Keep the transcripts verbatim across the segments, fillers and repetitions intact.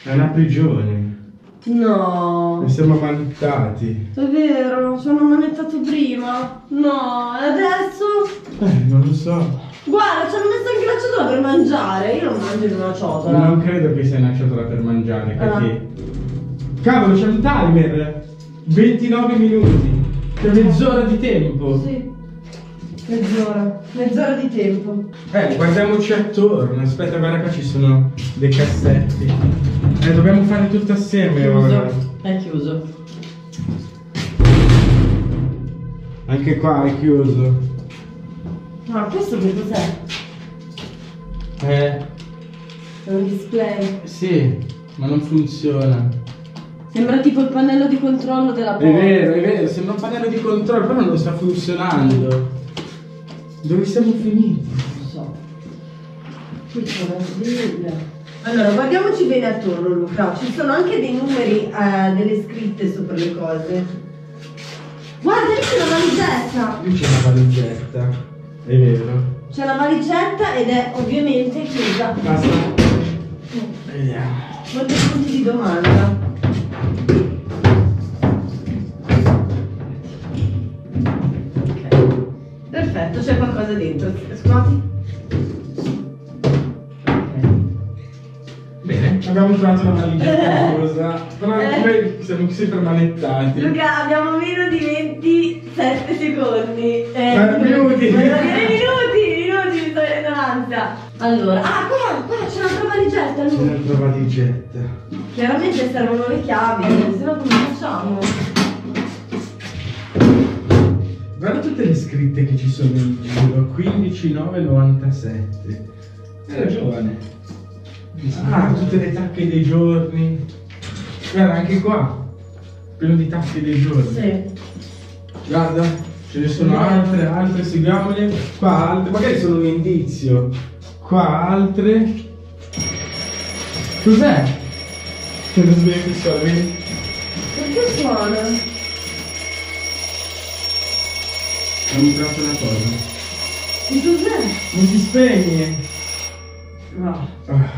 È una prigione. No. E siamo manettati. È vero, ci hanno manettato prima. No, e adesso? Eh, non lo so. Guarda, ci hanno messo anche la ciotola per mangiare. Io non mangio in una ciotola. Non credo che sia una ciotola per mangiare, perché... Ah. Cavolo, c'è un timer! ventinove minuti! C'è mezz'ora di tempo! Sì. Mezz'ora. Mezz'ora di tempo. Eh, guardiamoci attorno. Aspetta, guarda qua ci sono dei cassetti. Eh, dobbiamo fare tutto assieme ora. Chiuso. È chiuso. Anche qua è chiuso. Ma questo che cos'è? Eh, È un display. sì, ma non funziona. Sembra tipo il pannello di controllo della porta. È vero, è vero, sembra un pannello di controllo, però non sta funzionando. Dove siamo finiti? Non so. Qui c'è una sveglia. Allora, guardiamoci bene attorno, Luca. Ci sono anche dei numeri, eh, delle scritte sopra le cose. Guarda, lì c'è una valigetta. Lì c'è una valigetta, è vero. C'è una valigetta ed è ovviamente chiusa. Basta. Vediamo. Molti punti di domanda. Ok. Perfetto, c'è qualcosa dentro. Scuoti. Bene, abbiamo trovato una valigetta chiusa, però Eh. noi siamo sempre manettati. Luca, abbiamo meno di ventisette secondi. Eh, Eh, minuti. Volevo dire minuti, minuti, mi sto venendo l'ansia. Allora, ah, qua, qua c'è un'altra valigetta, C'è Luca. un'altra valigetta. Chiaramente servono le chiavi, se no come facciamo? Guarda tutte le scritte che ci sono in giro. quindici nove novantasette. Era giovane. Ah, tutte le tacche dei giorni. Guarda, anche qua. Pieno di tacche dei giorni. Sì. Guarda, ce ne sono altre, altre, seguiamole. Qua altre, magari sono un indizio. Qua altre. Cos'è? Che non svegli i soldi? Perché suona? Abbiamo trovato una cosa. Che cos'è? Non si spegne. No. Ah.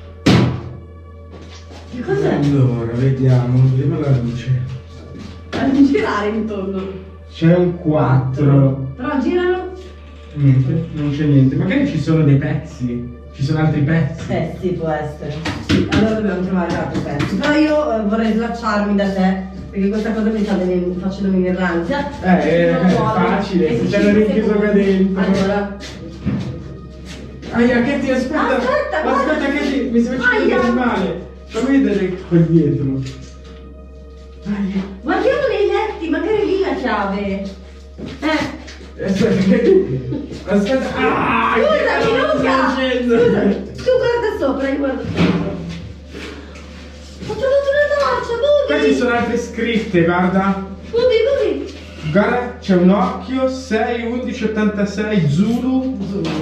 Che cos'è? Allora, vediamo, vediamo la luce. A girare intorno. C'è un quattro. Però giralo. Niente, non c'è niente. Magari ci sono dei pezzi. Ci sono altri pezzi. Eh sì, può essere. Sì, allora dobbiamo trovare altri pezzi. Però io eh, vorrei slacciarmi da te, perché questa cosa mi sta venendo- facendomi venire l'ansia. Eh, Non è trovo. facile, E se ci c'hanno cinque rinchiuso qua secondi. dentro. Allora. Aia, che ti aspetta! Aspetta, guarda. Aspetta, che ti. Mi stai facendo Aia. del male! Fammi vedere qua dietro. Aia. Guardiamo nei letti, magari lì la chiave. Eh. Aspetta, che ti. Aspetta. Ah! che Scusami, cosa stai Luca! facendo? Scusami, tu guarda sopra, io guardo sopra. Ho trovato una torcia, Qua Bubi! ci sono altre scritte, guarda. Bubi, Bubi! Guarda, c'è un occhio, sei undici ottantasei Zulu.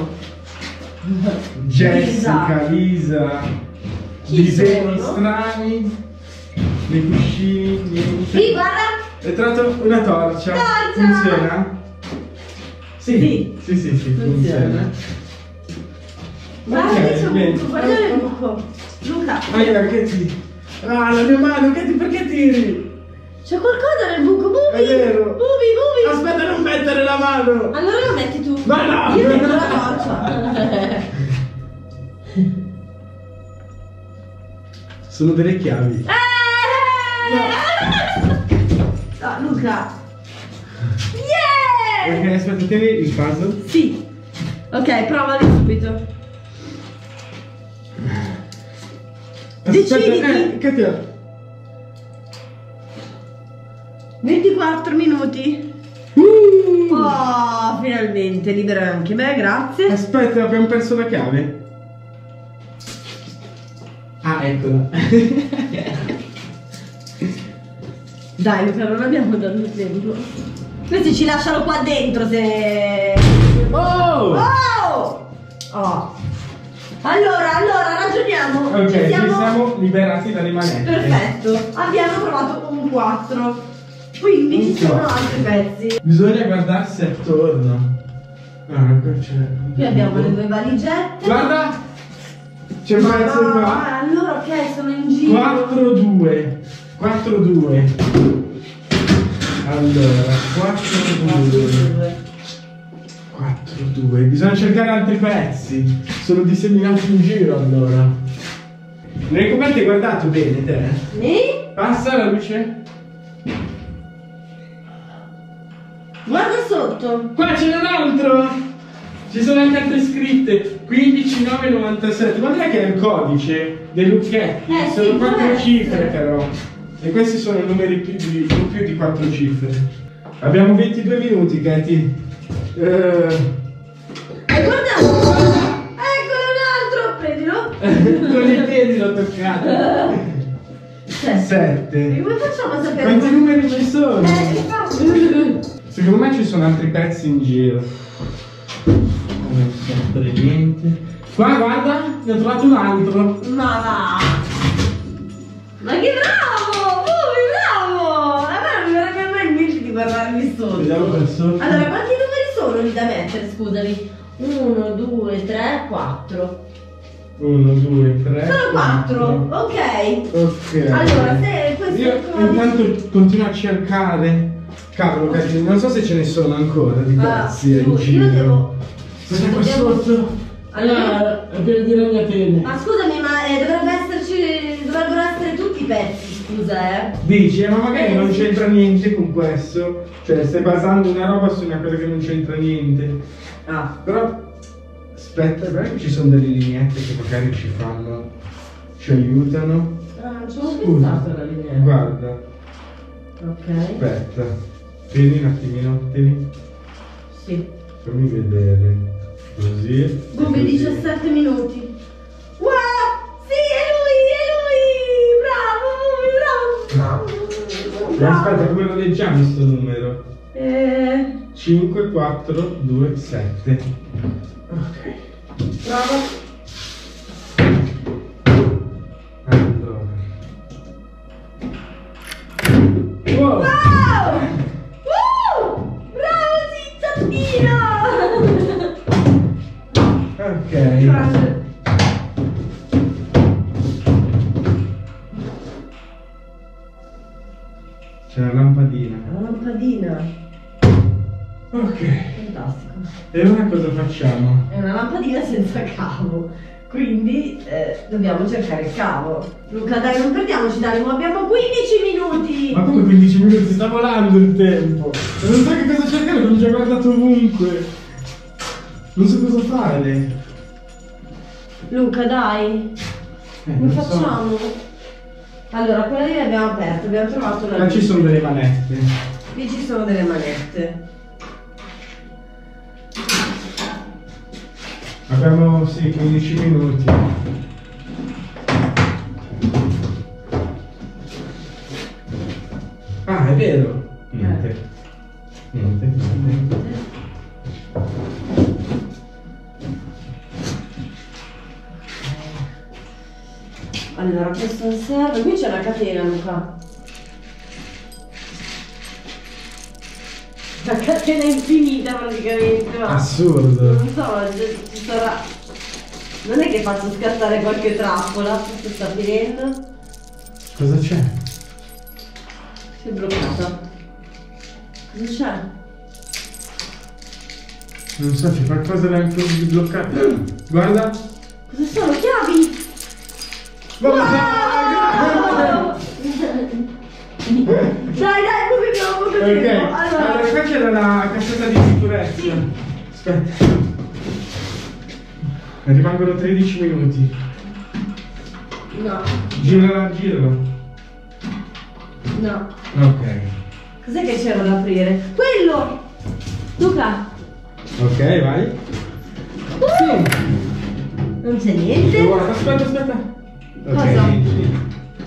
Jessica, Lisa, Chi disegni sono? strani, dei cuscini, niente. Sì, guarda! Hai trovato una torcia. Torcia! Funziona? Sì, Sì. sì, sì, sì, funziona. Guarda Ok, che c'è un bene. buco, guarda il buco. Luca, Aia, che ti. Ah, la mia mano, che ti, perché tiri? c'è qualcosa nel buco, Bubi! È vero. Bubi, Bubi! Aspetta, non mettere la mano! Allora lo metti tu. Ma no! Io metto la torcia. Sono delle chiavi. No, Luca. Yeah! Ok, aspetta, tieni il puzzle. Sì. Ok, provali subito. Aspetta, Deciditi. eh, che ti ho? ventiquattro minuti. Uh! Oh, finalmente, libera anche me, grazie. Aspetta, abbiamo perso la chiave. Ah, eccola. Dai Luca, non abbiamo tanto tempo. Questi ci lasciano qua dentro se... Oh! Oh! Oh! Allora, allora, ragioniamo. Ok, Ci ci siamo... siamo liberati dalle manette. Perfetto, abbiamo trovato un quattro. Quindi Un ci sono quattro. altri pezzi. Bisogna guardarsi attorno. Ah, qua c'è. Qui abbiamo le due valigette. Guarda! C'è mezzo no, qua. allora ok, sono in giro. quattro due. quattro due. Allora, quattro due. quattro due. Bisogna cercare altri pezzi. Sono disseminati in giro allora. Le coperte hai guardato bene te? Sì? Passa la luce. Guarda sotto. Qua c'è un altro. Ci sono anche altre scritte. quindici nove novantasette. Guarda che è il codice dei lucchetti. Eh, sono sì, quattro può cifre essere. però. E questi sono numeri più di, non più di quattro cifre. Abbiamo ventidue minuti, Katy. Eh... Hai guardato? Eccolo un altro, prendilo. Con i piedi l'ho toccato. sette. E come facciamo a sapere? Quanti numeri ci sono? Eh, infatti. Secondo me ci sono altri pezzi in giro. Non so niente. Qua guarda, ne ho trovato un altro. Ma va! Ma che bravo! Oh, bravo! A me non mi verrebbe mai in mente di guardarmi sotto. Vediamo per sotto. Allora, quanti numeri sono lì da mettere? Scusami. uno, due, tre, quattro. uno, due, tre. Sono quattro, ok. Ok. Allora, se questo Io è il codice- intanto continuo a cercare. Cavolo, Katy, non so se ce ne sono ancora di Ah, pezzi in su, giro. io devo. Cos'è qua devo- sotto? Allora, è per dire la mia tele. ma scusami, ma eh, dovrebbe esserci. Dovrebbero essere tutti i pezzi, scusa, eh. Dici, eh, ma magari Eh, non sì. c'entra niente con questo. Cioè, stai basando una roba su una cosa che non c'entra niente. Ah. Però, aspetta, guarda che ci sono delle lineette che magari ci fanno, ci aiutano. Ah, non ci avevo Scusa, pensato alla linea. guarda, Ok. aspetta. Tieni un attimino, tieni. Sì. Fammi vedere. Così. e Bombe così. diciassette minuti. Wow! Sì, è lui, è lui! Bravo, bravo! Ma Bravo! aspetta, come lo leggiamo sto numero? Eh, cinque, quattro, due, sette. Ok. bravo. Allora. Wow! Wow! Wow! Bravo, Cicciattino! Ok. Grande. C'è la lampadina. La lampadina. Ok. Fantastico. E ora cosa facciamo? È una lampadina senza cavo. Quindi eh, dobbiamo cercare il cavo. Luca, dai, non perdiamoci d'animo, abbiamo quindici minuti! Ma come quindici minuti? Sta volando il tempo. E non so che cosa cercare, l'ho già guardato ovunque. Non so cosa fare. Luca, dai, Eh, come non so. facciamo? Allora, quella lì l'abbiamo aperta, abbiamo trovato la Qua ci sono delle manette. Lì ci sono delle manette. Abbiamo, sì, quindici minuti. Ah, è vero. Niente. Niente. Niente. Allora, questo non serve. Qui c'è la catena, Luca. La catena infinita praticamente, ma Assurdo. non so, ci sarà. Non è che faccio scattare qualche trappola, questo sta finendo. Cosa c'è? Si è bloccata. Cosa c'è? Non so, c'è qualcosa da di bloccato. Guarda. Cosa sono? Chiavi! Wow! Dai, dai, pochino, pochino. Ok, Allora, allora qua c'era la cassetta di sicurezza. Aspetta. Ne rimangono tredici minuti. no, Girala, girala. no. Ok. Cos'è che c'era da aprire? Quello! Luca! Ok, vai. Uh! Non c'è niente? Guarda, aspetta, aspetta. Ok, Cosa? sì.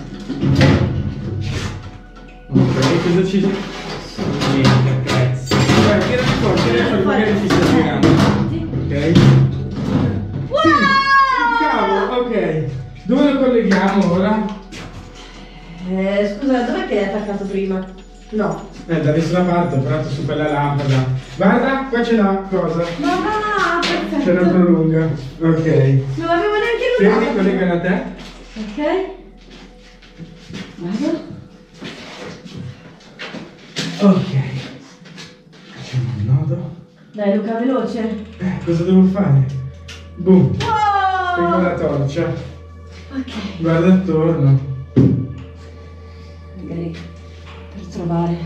Ok, cosa ci sono? Niente, pezzi. Vai, tira fuori, tira fuori, magari ti sta spiegando. Ok? Wow! Sì, il cavo, ok. Dove lo colleghiamo ora? Eh, scusa, dov'è che hai attaccato prima? No. Eh, da nessuna parte, ho operato su quella lampada. Guarda, qua c'è la cosa. Ma va, perfetto. C'è una prolunga. Ok. Non avevo neanche Tieni, collegano a te. Ok. Vado. Ok. Facciamo un nodo. Dai Luca, veloce. Eh, cosa devo fare? Boom. Wow. Tengo la torcia. Ok. Guarda attorno. Magari per trovare.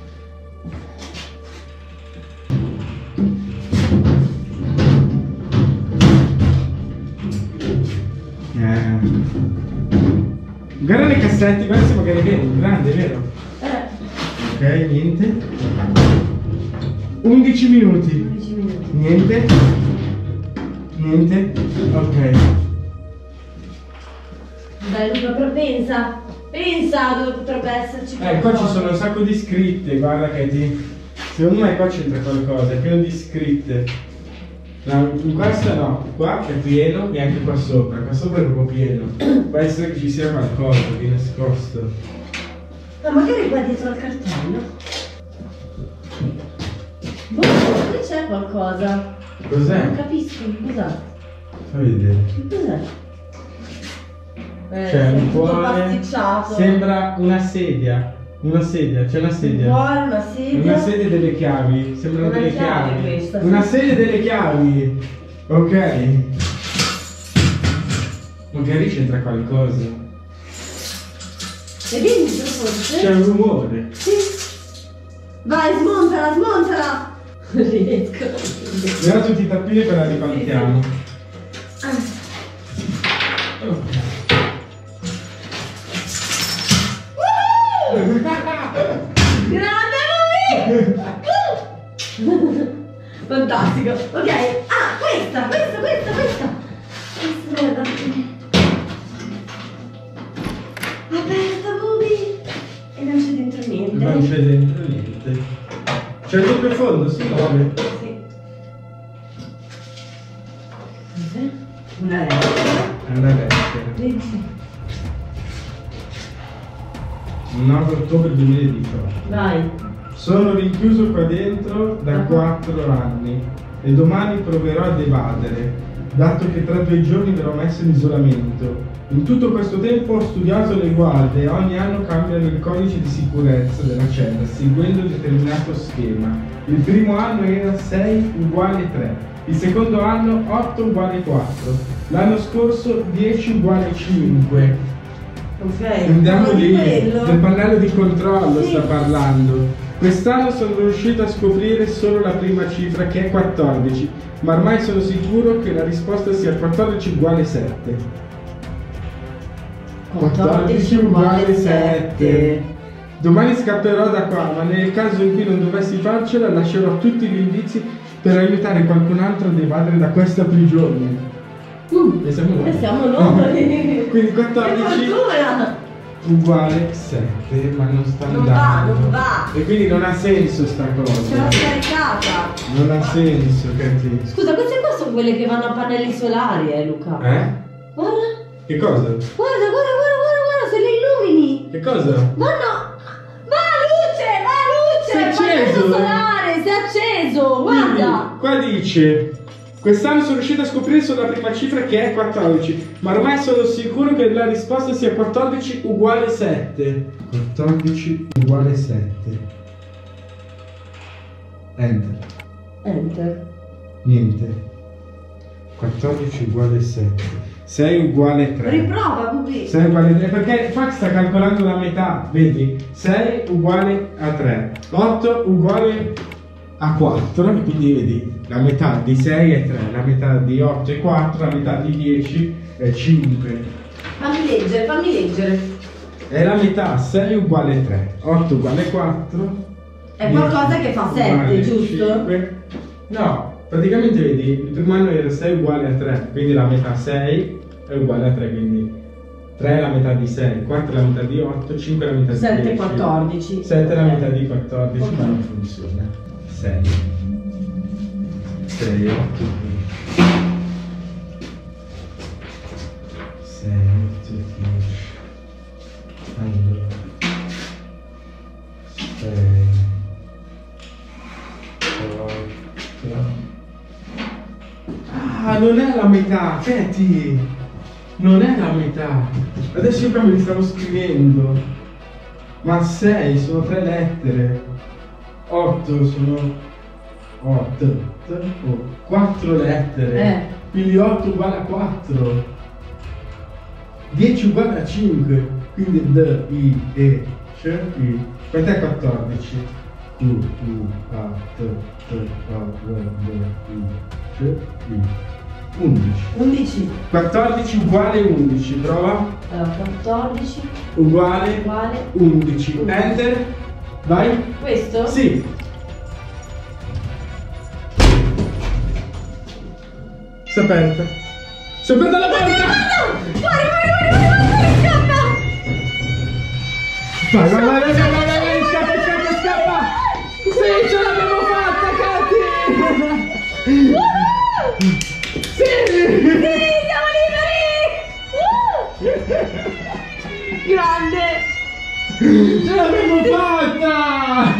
Eh. Guarda le cassette, guarda se magari vedi, grande, vero? Eh. Ok, niente. undici minuti. undici minuti. Niente. Niente. Ok. Dai Luca, però pensa. Pensa dove potrebbe esserci Eh, qua ci sono un sacco di scritte, guarda che ti... Secondo me qua c'entra qualcosa, è pieno di scritte. No, in questa no, qua è pieno e anche qua sopra, qua sopra è proprio pieno. Può essere che ci sia qualcosa di nascosto. Ma magari qua dietro al cartello. Boh, qui c'è qualcosa. Cos'è? Non capisco, cos'è? Fa vedere. Che cos'è? Eh, C'è un tutto cuore. pasticciato. Sembra una sedia. Una sedia, c'è una Un sedia. cuore, una sedia. Una sedia delle chiavi, sembrano Una delle chiave chiavi. questa, sì. Una sedia delle chiavi. Ok. Magari c'entra qualcosa. Vedi dentro forse? C'è un rumore. Sì. Vai, smontala, smontala. Non riesco. Abbiamo tutti i tappini per la ricontiamo. Ah. Ok. Grande Mami! Fantastico. Ok. Ah, questa, questa, questa, questa. Questa merda. Aperta, Bubi. E non c'è dentro niente. Non c'è dentro niente. C'è il doppio fondo, si muove. Sì. Cos'è? Una lettera. È una lettera. Vedi? nove ottobre duemiladiciotto. Vai. Sono rinchiuso qua dentro da Ah. quattro anni e domani proverò ad evadere, dato che tra due giorni verrò messo in isolamento. In tutto questo tempo ho studiato le guardie e ogni anno cambiano il codice di sicurezza della cella, seguendo un determinato schema. Il primo anno era sei uguale tre, il secondo anno otto uguale quattro, l'anno scorso dieci uguale cinque. Ok. Andiamo Parlo di lì, quello. del pannello di controllo Sì. sta parlando. Quest'anno sono riuscito a scoprire solo la prima cifra che è quattordici, ma ormai sono sicuro che la risposta sia quattordici uguale sette. quattordici uguale sette. Domani scapperò da qua, ma nel caso in cui non dovessi farcela lascerò tutti gli indizi per aiutare qualcun altro ad evadere da questa prigione. Uh, e siamo noi. E siamo noi. Quindi Che quattordici fortuna! uguale sette, ma non sta Non va, andando. non va. E quindi non ha senso sta Ce l'ho cosa. scaricata. Non ha senso, capito? Scusa, queste qua sono quelle che vanno a pannelli solari, eh, Luca. Eh? Guarda, Che cosa? guarda, guarda, guarda, guarda, guarda, se le illumini. Che cosa? Vanno. Va luce, va luce. Si è acceso. Pannello solare, si è acceso, guarda. Quindi, qua dice: quest'anno sono riuscito a scoprire solo la prima cifra che è quattordici, ma ormai sono sicuro che la risposta sia quattordici uguale sette. quattordici uguale sette. Enter. Enter. Niente. quattordici uguale sette. sei uguale tre. Riprova, Bubi. sei uguale tre, perché qua sta calcolando la metà, vedi? sei uguale a tre, otto uguale a quattro, quindi vedi, la metà di sei è tre, la metà di otto è quattro, la metà di dieci è cinque. Fammi leggere, fammi leggere. È la metà, sei uguale tre, otto uguale quattro. È qualcosa che fa sette, uguale giusto? cinque. No, praticamente vedi, il primo anno era sei uguale a tre, quindi la metà sei è uguale a tre, quindi tre è la metà di sei, quattro è la metà di otto, cinque è la metà di dieci. sette, quattordici. sette è la metà di quattordici, Ok. ma non funziona. sei. sei, otto, dieci. sei, otto, dieci. Allora. sei. otto. Ah, non è la metà, Katy! non è la metà. Adesso io me li stavo scrivendo. Ma sei sono tre lettere. otto sono otto. Oh, quattro lettere. Eh. Quindi otto uguale a quattro. dieci uguale a cinque. Quindi D, I, E, C, I. Quant'è quattordici? Q, U, A, T, T, A, V, D, I, C, I. undici. undici. quattordici uguale undici, prova. Allora, quattordici Uguale uguale undici. Enter. Vai. questo? Sì. Si è aperta. Si è aperta la porta! Fuori, fuori, fuori, fuori, fuori, scappa! Vai, vai, vai, vai, vai, vai, vai, scappa, scappa, scappa! Sì, ce l'abbiamo fatta, Katy! Sì! Sì, siamo liberi! Uh! Grande! Ce l'abbiamo fatta!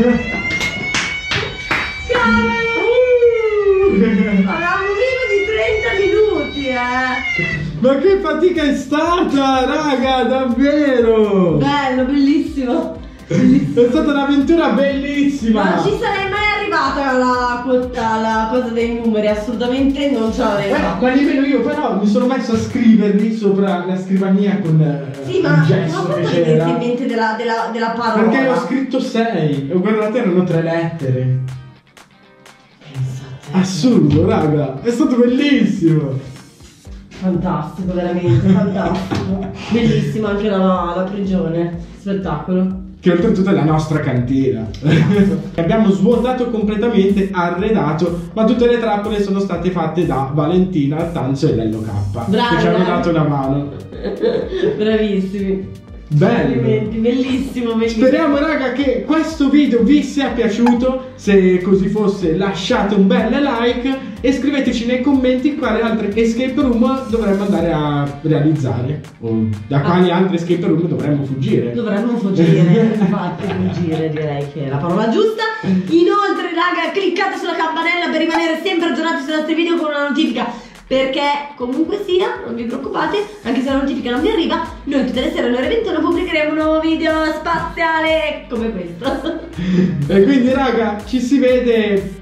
Cavolo! Uh! Avevamo vivo di trenta minuti, eh! Ma che fatica è stata, raga, davvero! Bello, bellissimo! Bellissimo! È stata un'avventura bellissima! Non ci sarei mai arrivata alla, alla cosa dei numeri, assolutamente non ce l'avevo. Eh, ma nemmeno io, però mi sono messo a scriverli sopra la scrivania con eh, Sì, ma il ma gesso cosa che ti c'era. in mente della, della, della parola? Perché ho scritto sei e guardate erano tre lettere. Pensate. Assurdo, raga, è stato bellissimo. Fantastico, veramente, fantastico. Bellissima anche la, la prigione, spettacolo. Che oltretutto è la nostra cantina. Abbiamo svuotato completamente, arredato, ma tutte le trappole sono state fatte da Valentina, Tanzo e Lello K. Bravi, che ci hanno bravi. dato una mano. Bravissimi. Bello. Complimenti, bellissimo, bellissimo. Speriamo raga che questo video vi sia piaciuto. Se così fosse lasciate un bel like e scriveteci nei commenti quali altre escape room dovremmo andare a realizzare o da Ah. quali altre escape room dovremmo fuggire. Dovremmo fuggire, infatti fuggire direi che è la parola giusta. Inoltre raga, cliccate sulla campanella per rimanere sempre aggiornati sui nostri video con una notifica. Perché comunque sia, non vi preoccupate, anche se la notifica non vi arriva, noi tutte le sere alle ore ventuno pubblicheremo un nuovo video spaziale come questo. E quindi raga, ci si vede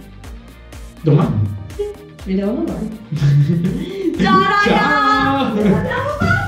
domani. Sì, ci vediamo domani. Ciao raga! Ciao! Andiamo,